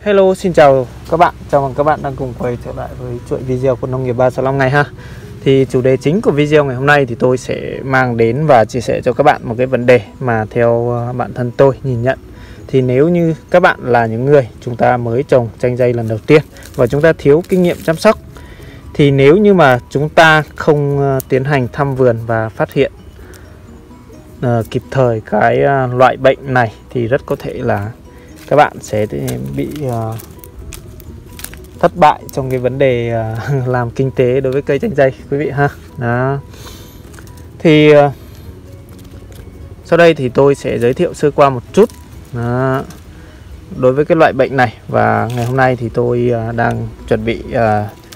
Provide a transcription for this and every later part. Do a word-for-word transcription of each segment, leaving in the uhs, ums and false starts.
Hello, xin chào các bạn. Chào mừng các bạn đang cùng quay trở lại với chuỗi video của Nông nghiệp ba sáu năm ngày ha. Thì chủ đề chính của video ngày hôm nay thì tôi sẽ mang đến và chia sẻ cho các bạn một cái vấn đề mà theo bản thân tôi nhìn nhận. Thì nếu như các bạn là những người chúng ta mới trồng chanh dây lần đầu tiên và chúng ta thiếu kinh nghiệm chăm sóc, thì nếu như mà chúng ta không tiến hành thăm vườn và phát hiện uh, kịp thời cái uh, loại bệnh này thì rất có thể là các bạn sẽ bị uh, thất bại trong cái vấn đề uh, làm kinh tế đối với cây chanh dây quý vị ha. Đó. Thì uh, sau đây thì tôi sẽ giới thiệu sơ qua một chút Đó. đối với cái loại bệnh này, và ngày hôm nay thì tôi uh, đang chuẩn bị uh,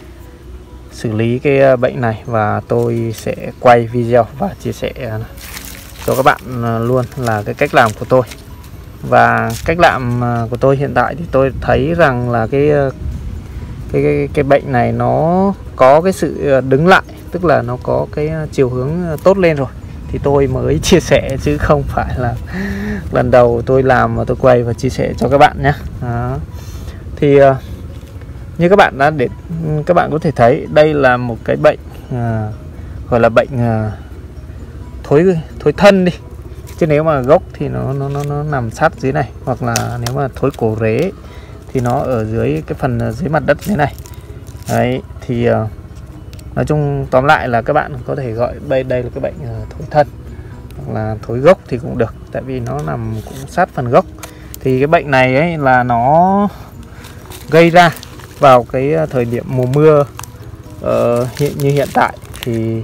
xử lý cái bệnh này và tôi sẽ quay video và chia sẻ uh, cho các bạn uh, luôn là cái cách làm của tôi. Và cách làm của tôi hiện tại thì tôi thấy rằng là cái cái cái, cái bệnh này nó có cái sự đứng lại, tức là nó có cái chiều hướng tốt lên rồi, thì tôi mới chia sẻ chứ không phải là lần đầu tôi làm mà tôi quay và chia sẻ cho các bạn nhé. Đó. Thì như các bạn đã để các bạn có thể thấy đây là một cái bệnh à, gọi là bệnh à, thối thối thân đi. Chứ nếu mà gốc thì nó, nó nó nó nằm sát dưới này, hoặc là nếu mà thối cổ rễ thì nó ở dưới cái phần dưới mặt đất dưới này. Đấy, thì uh, nói chung tóm lại là các bạn có thể gọi đây đây là cái bệnh uh, thối thân, hoặc là thối gốc thì cũng được, tại vì nó nằm cũng sát phần gốc. Thì cái bệnh này ấy là nó gây ra vào cái thời điểm mùa mưa uh, hiện như hiện tại thì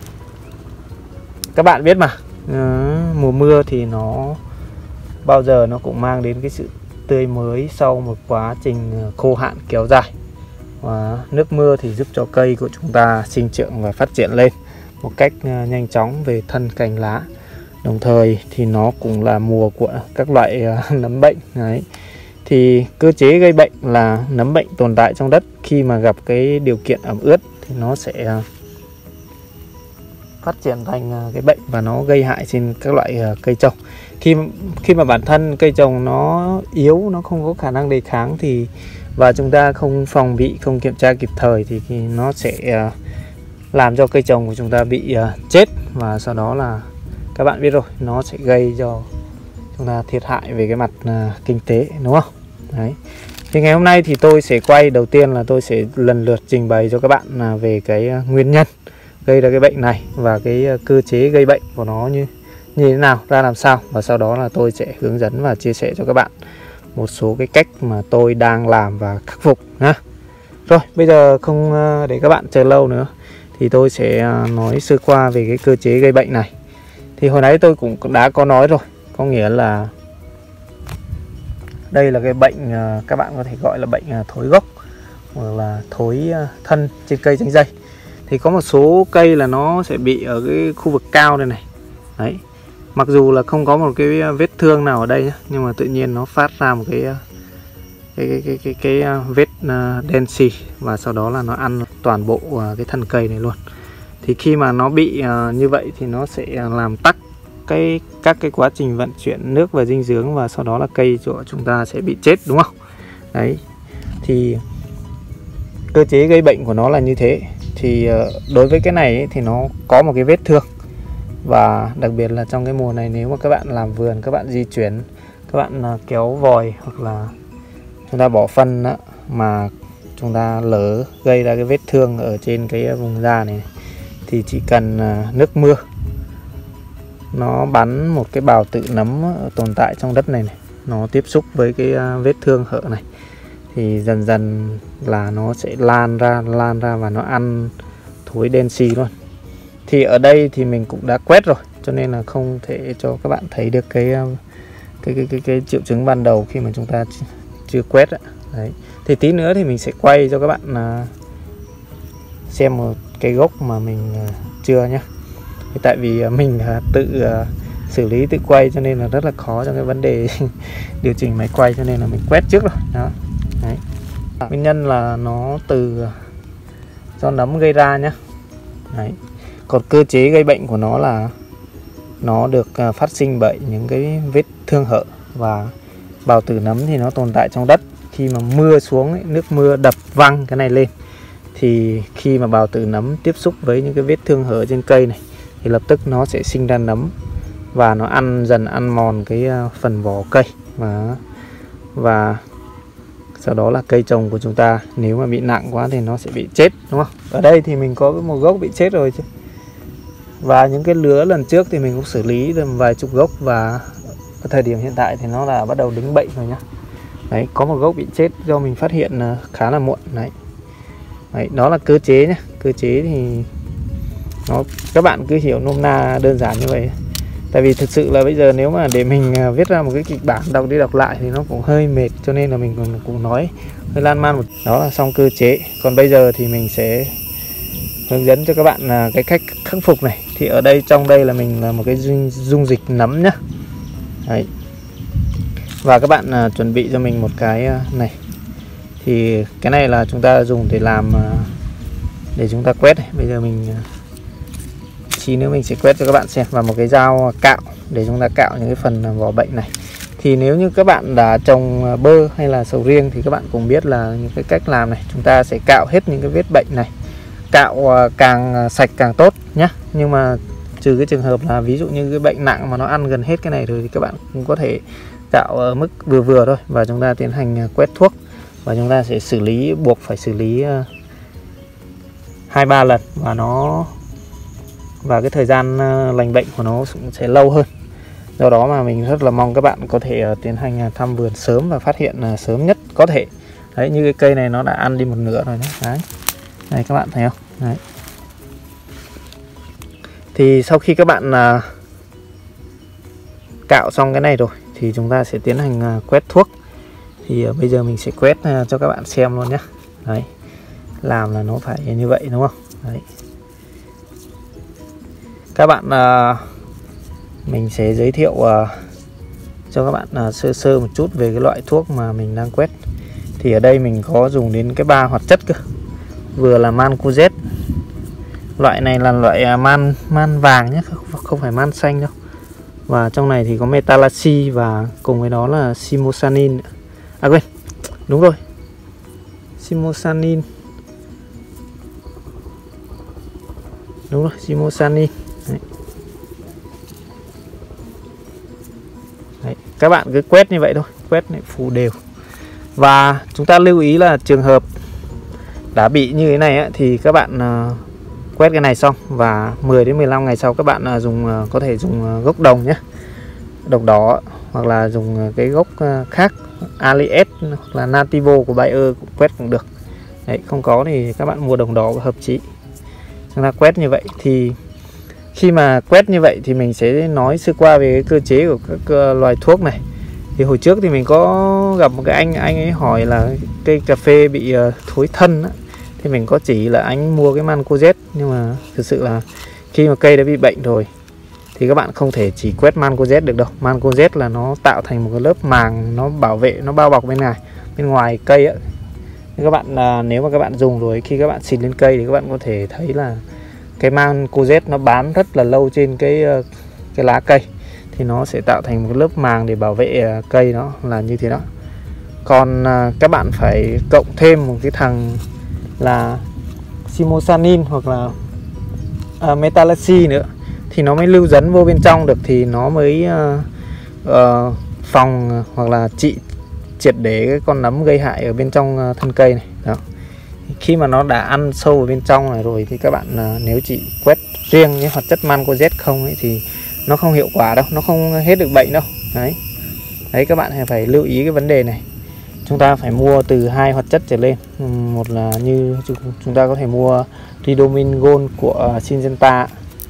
các bạn biết mà. Ừ, mùa mưa thì nó bao giờ nó cũng mang đến cái sự tươi mới sau một quá trình khô hạn kéo dài. Và nước mưa thì giúp cho cây của chúng ta sinh trưởng và phát triển lên một cách nhanh chóng về thân cành lá. Đồng thời thì nó cũng là mùa của các loại nấm bệnh. Đấy. Thì cơ chế gây bệnh là nấm bệnh tồn tại trong đất, khi mà gặp cái điều kiện ẩm ướt thì nó sẽ phát triển thành cái bệnh và nó gây hại trên các loại cây trồng. Khi khi mà bản thân cây trồng nó yếu, nó không có khả năng đề kháng thì và chúng ta không phòng bị, không kiểm tra kịp thời thì, thì nó sẽ làm cho cây trồng của chúng ta bị chết, và sau đó là các bạn biết rồi, nó sẽ gây cho chúng ta thiệt hại về cái mặt kinh tế, đúng không? Đấy. Thì ngày hôm nay thì tôi sẽ quay, đầu tiên là tôi sẽ lần lượt trình bày cho các bạn về cái nguyên nhân gây ra cái bệnh này và cái cơ chế gây bệnh của nó như như thế nào, ra làm sao, và sau đó là tôi sẽ hướng dẫn và chia sẻ cho các bạn một số cái cách mà tôi đang làm và khắc phục nhá. Rồi bây giờ không để các bạn chờ lâu nữa thì tôi sẽ nói sơ qua về cái cơ chế gây bệnh này. Thì hồi nãy tôi cũng đã có nói rồi, có nghĩa là đây là cái bệnh các bạn có thể gọi là bệnh thối gốc hoặc là thối thân trên cây chanh dây. Thì có một số cây là nó sẽ bị ở cái khu vực cao đây này. Đấy. Mặc dù là không có một cái vết thương nào ở đây nhá, nhưng mà tự nhiên nó phát ra một cái cái cái cái cái, cái, cái vết đen xì, và sau đó là nó ăn toàn bộ cái thân cây này luôn. Thì khi mà nó bị như vậy thì nó sẽ làm tắc cái các cái quá trình vận chuyển nước và dinh dưỡng, và sau đó là cây của chúng ta sẽ bị chết, đúng không? Đấy. Thì cơ chế gây bệnh của nó là như thế. Thì đối với cái này ấy, thì nó có một cái vết thương, và đặc biệt là trong cái mùa này, nếu mà các bạn làm vườn, các bạn di chuyển, các bạn kéo vòi hoặc là chúng ta bỏ phân đó, mà chúng ta lỡ gây ra cái vết thương ở trên cái vùng da này, thì chỉ cần nước mưa nó bắn một cái bào tử nấm tồn tại trong đất này, này nó tiếp xúc với cái vết thương hở này thì dần dần là nó sẽ lan ra lan ra và nó ăn thối đen xì luôn. Thì ở đây thì mình cũng đã quét rồi, cho nên là không thể cho các bạn thấy được cái cái cái cái, cái triệu chứng ban đầu khi mà chúng ta chưa quét ạ. Đấy. Thì tí nữa thì mình sẽ quay cho các bạn xem một cái gốc mà mình chưa nhé. Thì tại vì mình tự xử lý tự quay cho nên là rất là khó trong cái vấn đề điều chỉnh máy quay, cho nên là mình quét trước rồi. Đó. Đấy. Nguyên nhân là nó từ do nấm gây ra nhé. Đấy. Còn cơ chế gây bệnh của nó là nó được phát sinh bởi những cái vết thương hở, và bào tử nấm thì nó tồn tại trong đất. khi mà mưa xuống ấy, nước mưa đập văng cái này lên thì khi mà bào tử nấm tiếp xúc với những cái vết thương hở trên cây này thì lập tức nó sẽ sinh ra nấm và nó ăn dần ăn mòn cái phần vỏ cây và và sau đó là cây trồng của chúng ta nếu mà bị nặng quá thì nó sẽ bị chết, đúng không? Ở đây thì mình có một gốc bị chết rồi chứ. Và những cái lứa lần trước thì mình cũng xử lý được vài chục gốc, và ở thời điểm hiện tại thì nó là bắt đầu đứng bệnh rồi nhá. Đấy, có một gốc bị chết do mình phát hiện khá là muộn. Đấy, Đấy đó là cơ chế nhé. Cơ chế thì nó các bạn cứ hiểu nôm na đơn giản như vậy. Tại vì thực sự là bây giờ nếu mà để mình viết ra một cái kịch bản đọc đi đọc lại thì nó cũng hơi mệt, cho nên là mình cũng, cũng nói hơi lan man một. Đó là xong cơ chế. Còn bây giờ thì mình sẽ hướng dẫn cho các bạn cái cách khắc phục này. Thì ở đây trong đây là mình là một cái dung, dung dịch nấm nhá. Đấy. Và các bạn à, chuẩn bị cho mình một cái này. Thì cái này là chúng ta dùng để làm để chúng ta quét này. Bây giờ mình tí nữa mình sẽ quét cho các bạn xem. Và một cái dao cạo để chúng ta cạo những cái phần vỏ bệnh này. Thì nếu như các bạn đã trồng bơ hay là sầu riêng thì các bạn cũng biết là những cái cách làm này. Chúng ta sẽ cạo hết những cái vết bệnh này. Cạo càng sạch càng tốt nhé. Nhưng mà trừ cái trường hợp là ví dụ như cái bệnh nặng mà nó ăn gần hết cái này rồi thì các bạn cũng có thể cạo ở mức vừa vừa thôi. Và chúng ta tiến hành quét thuốc. Và chúng ta sẽ xử lý, buộc phải xử lý hai ba lần. Và nó Và cái thời gian lành bệnh của nó cũng sẽ lâu hơn. Do đó mà mình rất là mong các bạn có thể tiến hành thăm vườn sớm và phát hiện sớm nhất có thể. Đấy, như cái cây này nó đã ăn đi một nửa rồi đấy. Đấy, đây các bạn thấy không? Đấy. Thì sau khi các bạn uh, cạo xong cái này rồi thì chúng ta sẽ tiến hành uh, quét thuốc. Thì uh, bây giờ mình sẽ quét uh, cho các bạn xem luôn nhé. Đấy, làm là nó phải như vậy đúng không? Đấy. Các bạn uh, mình sẽ giới thiệu uh, cho các bạn uh, sơ sơ một chút về cái loại thuốc mà mình đang quét. Thì ở đây mình có dùng đến cái ba hoạt chất cơ. Vừa là mancozeb. Loại này là loại man man vàng nhé, không phải man xanh đâu. Và trong này thì có metalaxy và cùng với đó là simosanin. À quên, đúng rồi, simosanin. Đúng rồi, simosanin. Đấy. Đấy, các bạn cứ quét như vậy thôi, quét này phủ đều. Và chúng ta lưu ý là trường hợp đã bị như thế này ấy, thì các bạn uh, quét cái này xong và mười đến mười lăm ngày sau các bạn uh, dùng uh, có thể dùng uh, gốc đồng nhé, độc đỏ, hoặc là dùng uh, cái gốc uh, khác, Alias hoặc là Nativo của Bayer cũng quét cũng được. Đấy, không có thì các bạn mua đồng đỏ hợp chí. Chúng ta quét như vậy. Thì khi mà quét như vậy thì mình sẽ nói sơ qua về cái cơ chế của các uh, loài thuốc này. Thì hồi trước thì mình có gặp một cái anh anh ấy hỏi là cây cà phê bị uh, thối thân á, thì mình có chỉ là anh mua cái mancozeb. Nhưng mà thực sự là khi mà cây đã bị bệnh rồi thì các bạn không thể chỉ quét mancozeb được đâu. Mancozeb là nó tạo thành một cái lớp màng, nó bảo vệ, nó bao bọc bên ngoài bên ngoài cây á. Các bạn à, nếu mà các bạn dùng rồi, khi các bạn xịt lên cây thì các bạn có thể thấy là cái mancozeb nó bám rất là lâu trên cái cái lá cây, thì nó sẽ tạo thành một cái lớp màng để bảo vệ cây, nó là như thế đó. Còn à, các bạn phải cộng thêm một cái thằng là simosanin hoặc là à, metalaxy nữa thì nó mới lưu dẫn vô bên trong được, thì nó mới uh, uh, phòng hoặc là trị triệt để cái con nấm gây hại ở bên trong uh, thân cây này. Đó. Khi mà nó đã ăn sâu ở bên trong này rồi thì các bạn uh, nếu chỉ quét riêng cái hoạt chất mancozeb không ấy thì nó không hiệu quả đâu, nó không hết được bệnh đâu. Đấy, đấy các bạn phải lưu ý cái vấn đề này. Chúng ta phải mua từ hai hoạt chất trở lên. Một là như chúng ta có thể mua Ridomin Gold của Syngenta,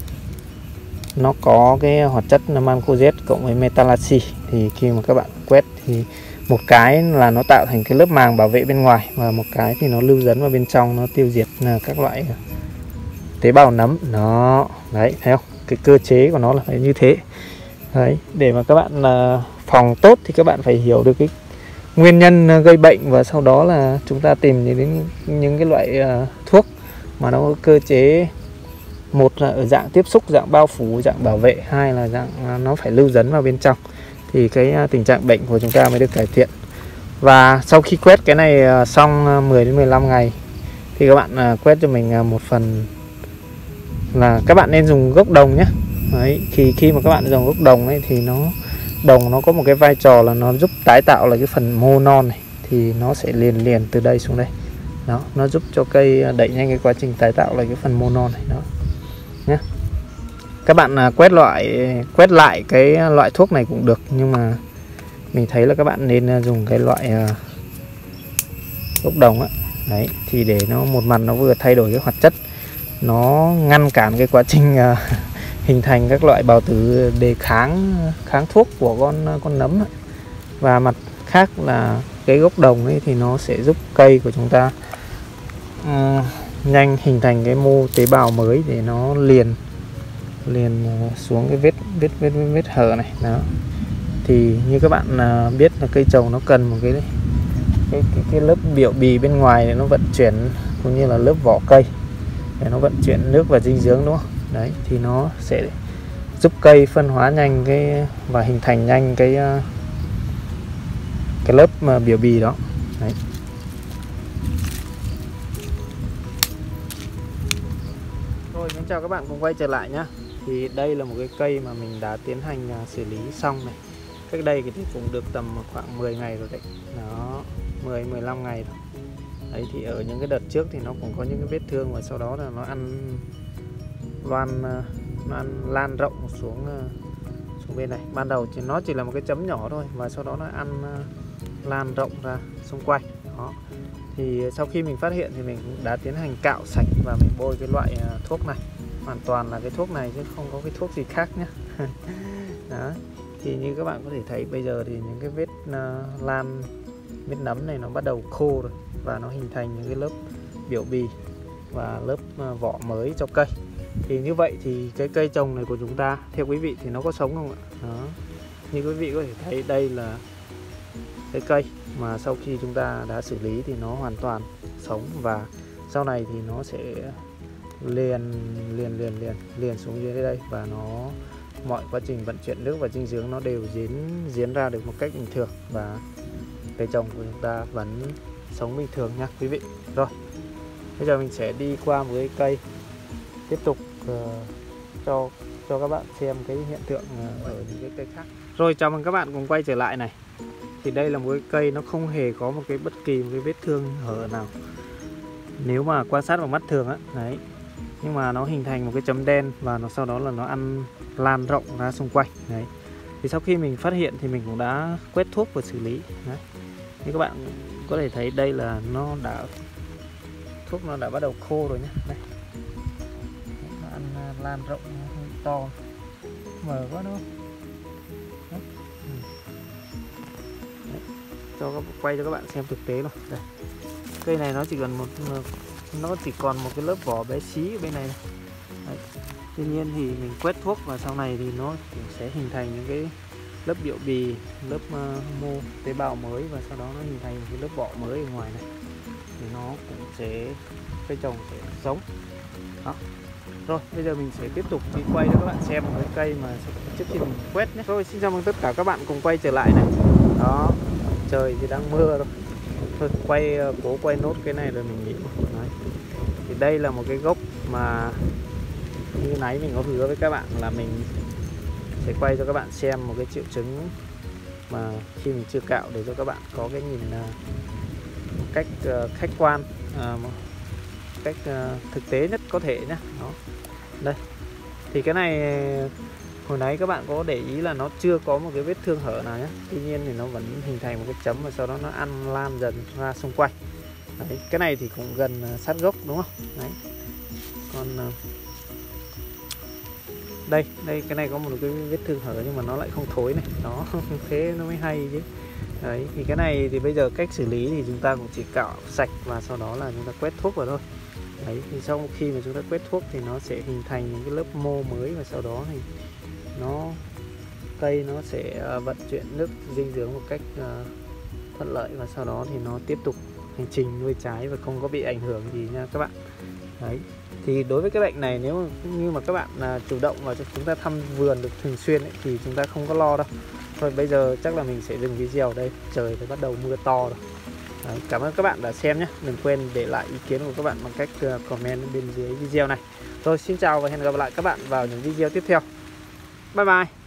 nó có cái hoạt chất mancozeb cộng với metalaxy. Thì khi mà các bạn quét thì một cái là nó tạo thành cái lớp màng bảo vệ bên ngoài, và một cái thì nó lưu dẫn vào bên trong, nó tiêu diệt các loại tế bào nấm. Nó đấy, thấy không? Cái cơ chế của nó là phải như thế. Đấy, để mà các bạn phòng tốt thì các bạn phải hiểu được cái nguyên nhân gây bệnh, và sau đó là chúng ta tìm đến những cái loại uh, thuốc mà nó có cơ chế, một là ở dạng tiếp xúc, dạng bao phủ, dạng bảo vệ, hai là dạng uh, nó phải lưu dẫn vào bên trong, thì cái uh, tình trạng bệnh của chúng ta mới được cải thiện. Và sau khi quét cái này xong mười đến mười lăm ngày thì các bạn quét cho mình một phần là các bạn nên dùng gốc đồng nhé. Đấy, thì khi mà các bạn dùng gốc đồng ấy thì nó đồng nó có một cái vai trò là nó giúp tái tạo lại cái phần mô non này, thì nó sẽ liền liền từ đây xuống đây. Đó, nó giúp cho cây đẩy nhanh cái quá trình tái tạo lại cái phần mô non này đó nhé. Các bạn quét loại quét lại cái loại thuốc này cũng được, nhưng mà mình thấy là các bạn nên dùng cái loại gốc đồng á. Đấy, thì để nó một mặt nó vừa thay đổi cái hoạt chất, nó ngăn cản cái quá trình uh, hình thành các loại bào tử đề kháng kháng thuốc của con con nấm ấy. Và mặt khác là cái gốc đồng ấy thì nó sẽ giúp cây của chúng ta um, nhanh hình thành cái mô tế bào mới để nó liền liền xuống cái vết vết vết vết, vết hở này đó. Thì như các bạn uh, biết là cây trồng nó cần một cái cái cái, cái lớp biểu bì bên ngoài để nó vận chuyển, cũng như là lớp vỏ cây để nó vận chuyển nước và dinh dưỡng, đúng không? Đấy, thì nó sẽ giúp cây phân hóa nhanh cái và hình thành nhanh cái cái lớp mà biểu bì đó. Đấy. Rồi, mình chào các bạn cùng quay trở lại nhá. Thì đây là một cái cây mà mình đã tiến hành xử lý xong này. Cách đây thì cũng được tầm khoảng mười ngày rồi đấy. Đó, mười mười lăm ngày rồi. Đấy, thì ở những cái đợt trước thì nó cũng có những cái vết thương, và sau đó là nó ăn loan nó ăn lan rộng xuống xuống bên này. Ban đầu thì nó chỉ là một cái chấm nhỏ thôi, và sau đó nó ăn lan rộng ra xung quanh đó. Thì sau khi mình phát hiện thì mình cũng đã tiến hành cạo sạch và mình bôi cái loại thuốc này, hoàn toàn là cái thuốc này chứ không có cái thuốc gì khác nhé. Đó, thì như các bạn có thể thấy bây giờ thì những cái vết uh, lan vết nấm này nó bắt đầu khô rồi, và nó hình thành những cái lớp biểu bì và lớp uh, vỏ mới cho cây. Thì như vậy thì cái cây trồng này của chúng ta, theo quý vị thì nó có sống không ạ? Đó, như quý vị có thể thấy đây là cái cây mà sau khi chúng ta đã xử lý thì nó hoàn toàn sống, và sau này thì nó sẽ liền liền liền liền liền xuống dưới đây, và nó mọi quá trình vận chuyển nước và dinh dưỡng nó đều diễn diễn ra được một cách bình thường, và cây trồng của chúng ta vẫn sống bình thường nha quý vị. Rồi, bây giờ mình sẽ đi qua một cái cây tiếp tục uh, cho cho các bạn xem cái hiện tượng uh, ở những cái cây khác. Rồi, chào mừng các bạn cùng quay trở lại này. Thì đây là một cái cây nó không hề có một cái bất kỳ một cái vết thương hở nào nếu mà quan sát bằng mắt thường á. Đấy, nhưng mà nó hình thành một cái chấm đen, và nó sau đó là nó ăn lan rộng ra xung quanh. Đấy, thì sau khi mình phát hiện thì mình cũng đã quét thuốc và xử lý. Đấy, như các bạn có thể thấy đây là nó đã thuốc nó đã bắt đầu khô rồi nhé. Đây, nó ăn lan rộng to, mờ quá đúng không? Đấy. Đấy, cho các quay cho các bạn xem thực tế luôn. Đây, cây này nó chỉ cần một nó chỉ còn một cái lớp vỏ bé xí ở bên này. Đấy. Tuy nhiên thì mình quét thuốc và sau này thì nó sẽ hình thành những cái lớp biểu bì, lớp uh, mô tế bào mới, và sau đó nó hình thành một cái lớp vỏ mới ở ngoài này, thì nó cũng sẽ cây trồng sẽ sống đó. Rồi, bây giờ mình sẽ tiếp tục đi quay cho các bạn xem một cái cây mà trước khi mình quét nhé. Rồi, xin chào mừng tất cả các bạn cùng quay trở lại này. Đó, trời thì đang mưa rồi. Thôi quay cố quay nốt cái này rồi mình nghỉ. Đấy. Thì đây là một cái gốc mà như nãy mình có hứa với các bạn là mình sẽ quay cho các bạn xem một cái triệu chứng mà khi mình chưa cạo, để cho các bạn có cái nhìn một cách khách quan, một cách thực tế nhất có thể nhé. Đó, đây thì cái này hồi nãy các bạn có để ý là nó chưa có một cái vết thương hở nào nhé. Tuy nhiên thì nó vẫn hình thành một cái chấm, và sau đó nó ăn lan dần ra xung quanh. Đấy, cái này thì cũng gần sát gốc đúng không? Đấy, còn đây đây cái này có một cái vết thương hở nhưng mà nó lại không thối này, nó thế nó mới hay chứ. Đấy, thì cái này thì bây giờ cách xử lý thì chúng ta cũng chỉ cạo sạch và sau đó là chúng ta quét thuốc vào thôi. Đấy, thì sau khi mà chúng ta quét thuốc thì nó sẽ hình thành những cái lớp mô mới, và sau đó thì nó cây nó sẽ vận chuyển nước dinh dưỡng một cách uh, thuận lợi, và sau đó thì nó tiếp tục hành trình nuôi trái và không có bị ảnh hưởng gì nha các bạn. Đấy. Thì đối với cái bệnh này, nếu như mà các bạn là chủ động và chúng ta thăm vườn được thường xuyên ấy, thì chúng ta không có lo đâu. Thôi bây giờ chắc là mình sẽ dừng video ở đây, trời đã bắt đầu mưa to rồi. Đấy, cảm ơn các bạn đã xem nhé. Đừng quên để lại ý kiến của các bạn bằng cách comment bên dưới video này. Rồi xin chào và hẹn gặp lại các bạn vào những video tiếp theo. Bye bye.